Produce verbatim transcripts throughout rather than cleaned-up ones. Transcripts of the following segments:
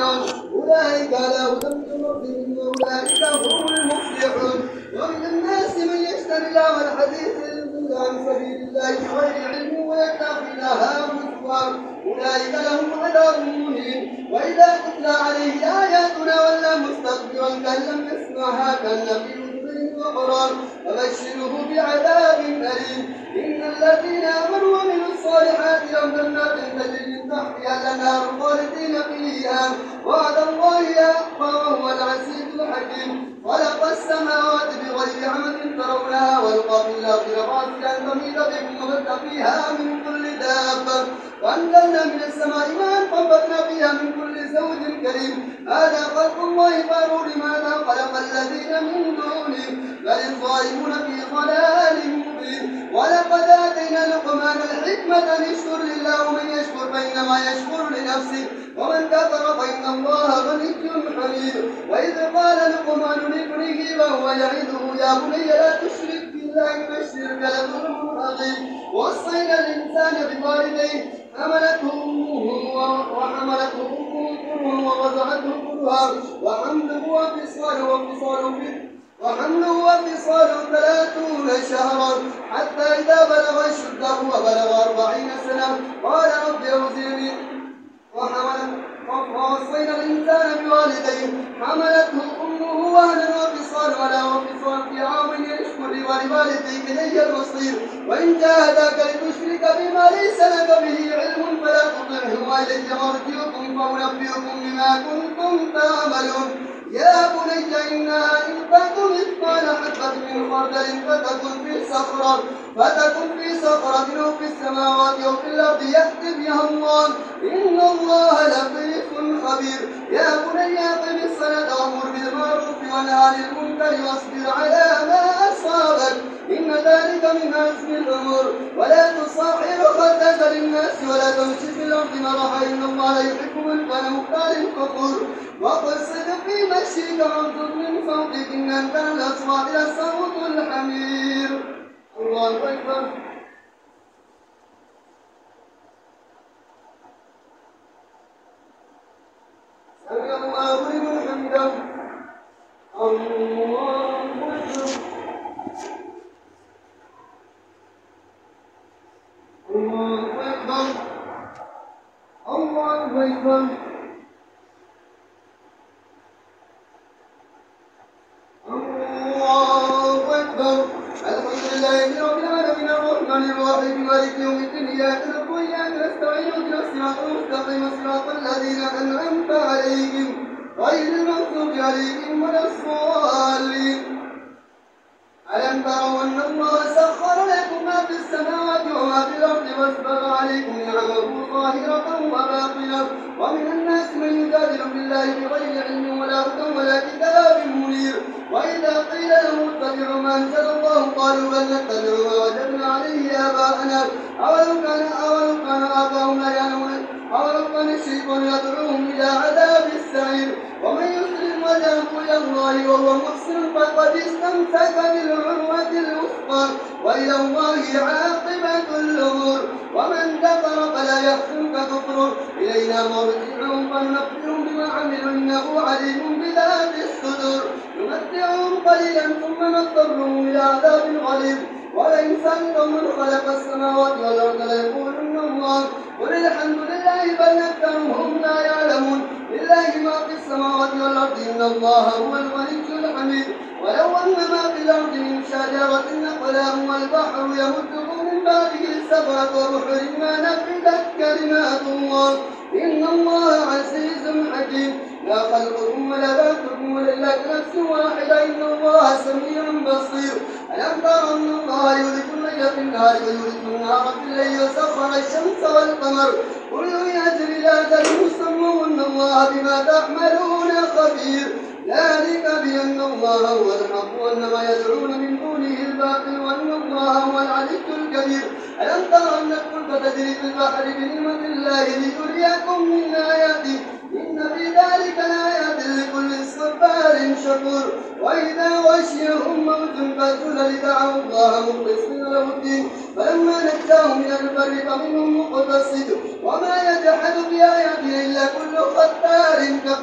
يعملون أولئك على هدى من ربهم وأولئك هم المفلحون. ومن الناس من يشتري لهو الحديث ليضل عن سبيل الله بغير علم ويتخذها هزوا أولئك لهم عذاب مهين. وإذا تتلى عليه آياتنا ولى مستكبرا كأن لم يسمعها كأن في أذنه وقرا فبشره بعذاب أليم. إن الذين آمنوا وعملوا الصالحات لهم جنات تجري من تحتها الأنهار خالدين فيها وعد الله حقا وهو العزيز الحكيم. خلق السماوات بغير عمد ترونها والقى في الأرض رواسي أن تميد بكم وبث فيها من كل دابة وأنزلنا من السماء ماء فأنبتنا فيها من كل زوج كريم. هذا خلق الله فاروا لماذا خلق الذين من دونه بل الظالمون في ضلال مبين. ولقد آتينا لقمان الحكمة أن يشكر لله ومن يشكر فإنما يشكر لنفسه ومن كفر فإن الله غني حميد. وإذ قال لقمان لابنه وهو يعظه يا بني لا تشرك بالله إن الشرك لظلم عظيم. ووصينا الإنسان بوالديه حملته أمه وحملته أمه كرها ووضعته كرها وحمله وفصاله وفصاله وحمله وفصاله ثلاثون شهرا حتى إذا بلغ أشده وبلغ أربعين سنة قال رب أوزعني ووصينا الإنسان بوالديه حملته أمه وهنا وفصاله ولا وفصال في عام يشكر ولوالديك إلي المصير. وإن جاهداك لتشرك بما ليس لك به علم فلا تطعهما إلي مرجعكم فأنبئكم بما كنتم تعملون. يا بني إنها إن تكن مثقال حبة من خردل فتكن في صخرة فتكن في صخرة أو في السماوات أو في الأرض يأت بها الله إن الله لطيف خبير. يا بني أقم الصلاة وأمر بالمعروف وانهى عن المنكر واصبر على ما أصابك إن ذلك من عزم الأمور. ولا تصاحر خدك للناس ولا تمشي في الأرض مرحا إن الله يحب من كان مختال فخور. واقصد في مشيك واغضض من صوتك إن أنت الأصوات لصوت الحمير. الله أكبر. سمع الله لمن حمده. الله أكبر. الله أكبر. الله أكبر. الرحيم مالك يوم الدين إياك نعبد وإياك نستعين اهدنا الصراط المستقيم صراط الذين أنعمت عليهم غير المغضوب عليهم ولا الضالين. ألم تروا أن الله سخر لكم ما في السماوات وما في الأرض وأسبغ عليكم نعمه ظاهرة وباطنة ومن الناس من يجادل بالله بغير علم ولا هدى ولا كتاب منير. وإذا قيل لهم اتبعوا ما أنزل الله قالوا بل نتبع ما وجدنا عليه آباءنا أولو كان أولو كان آباؤهم لا يعلمون أولو كان الشيطان يدعوهم إلى عذاب السعير. ومن يسلم وجهه إلى الله وهو محسن فقد استمسك بالعروة الوثقى وإلى الله عاقبة الأمور. ومن كفر فلا يحزنك كفره إلينا مرجعهم فننبئهم بما عملوا إنه عليم بذات الصدور. نمتعهم قليلا ثم نضطرهم إلى عذاب غليظ. ولئن سألتهم من خلق السماوات والأرض ليقولن الله قل الحمد لله بل أكثرهم لا يعلمون. لله ما في السماوات والأرض إن الله هو الغني الحميد. ولو أن ما في الأرض من شجرة أقلام والبحر يمده من بعده سبعة أبحر ما نفدت كلمات الله إن الله عزيز حكيم. لا خلقكم ولا بعثكم ولله نفس واحدة إن الله سميع بصير. ألم تر أن الله يولد الليل في النهار ويولد النهار في الليل وسخر الشمس والقمر كل يجري لأجل مسمى إن الله بما تعملون خبير. ذلك بأن الله هو الحق وأن ما يدعون من دونه الباطل وأن الله هو العلي الكبير. ألم تر أن الفلك تجري في البحر بنعمة الله ليريكم من آياته إن في ذلك لآيات لكل صبار شكور. وإذا غشيهم موج كالظلل دعوا الله مخلصين له الدين فلما نجاهم إلى البر فمنهم مقتصد وما يجحد بآياتنا إلا كل ختار كفور.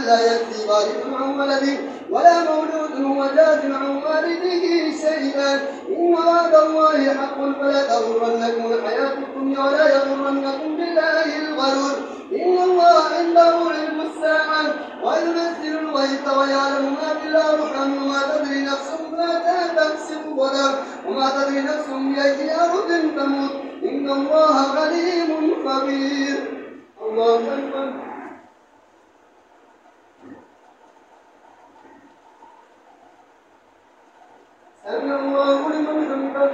لا يجزي والد عن ولده ولا مولود هو جاز عن والده شيئا إن وعد الله حق فلا تغرنكم الحياة الدنيا ولا يغرنكم بالله الغرور إن الله عنده علم الساعة وينزل الغيث ويعلم ما في الأرحام وما تدري نفس ماذا تكسب غدا وما تدري نفس بأي أرض تموت إن الله عليم خبير. الله أكبر. سمع الله لمن حمده.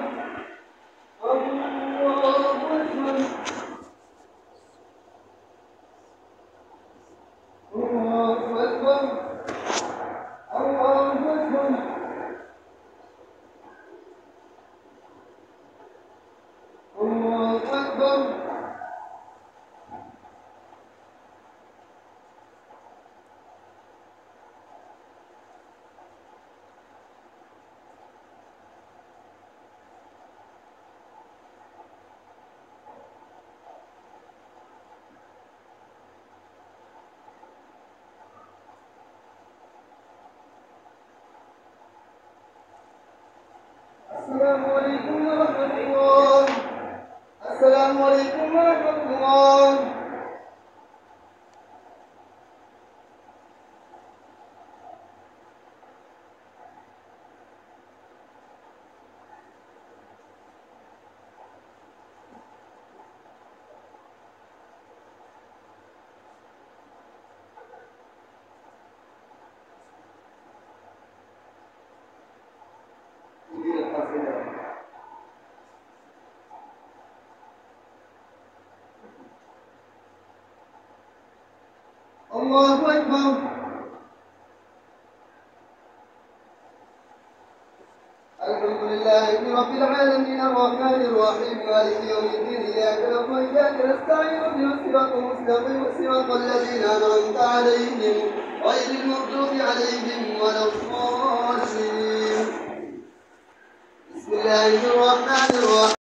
الله أكبر. الله أكبر. الله أكبر. الله أكبر. السلام عليكم ورحمة الله. السلام عليكم ورحمة الله. الله أكبر. الحمد لله رب العالمين الرحمن الرحيم مالك يوم الدين إياك نعبد وإياك نستعين اهدنا الصراط المستقيم صراط الذين أنعمت عليهم غير المغضوب عليهم ولا الضالين. بسم الله الرحمن الرحيم.